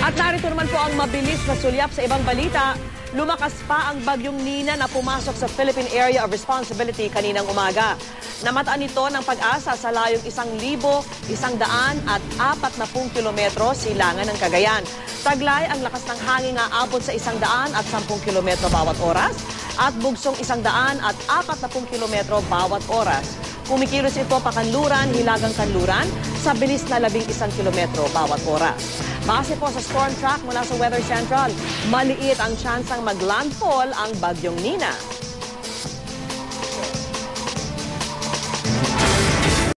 At narito naman po ang mabilis na sulyap sa ibang balita. Lumakas pa ang bagyong Nina na pumasok sa Philippine Area of Responsibility kaninang umaga. Namataan ito ng Pag-asa sa layong 1,140 at 40 kilometro silangan ng Cagayan. Taglay ang lakas ng hangin nga aabot sa 110 kilometro bawat oras at bugsong 140 kilometro bawat oras. Kumikilos ito pakanluran, hilagang kanluran sa bilis na 11 kilometro bawat oras. Base po sa storm track mula sa Weather Central, maliit ang tsansang maglandfall ang bagyong Nina.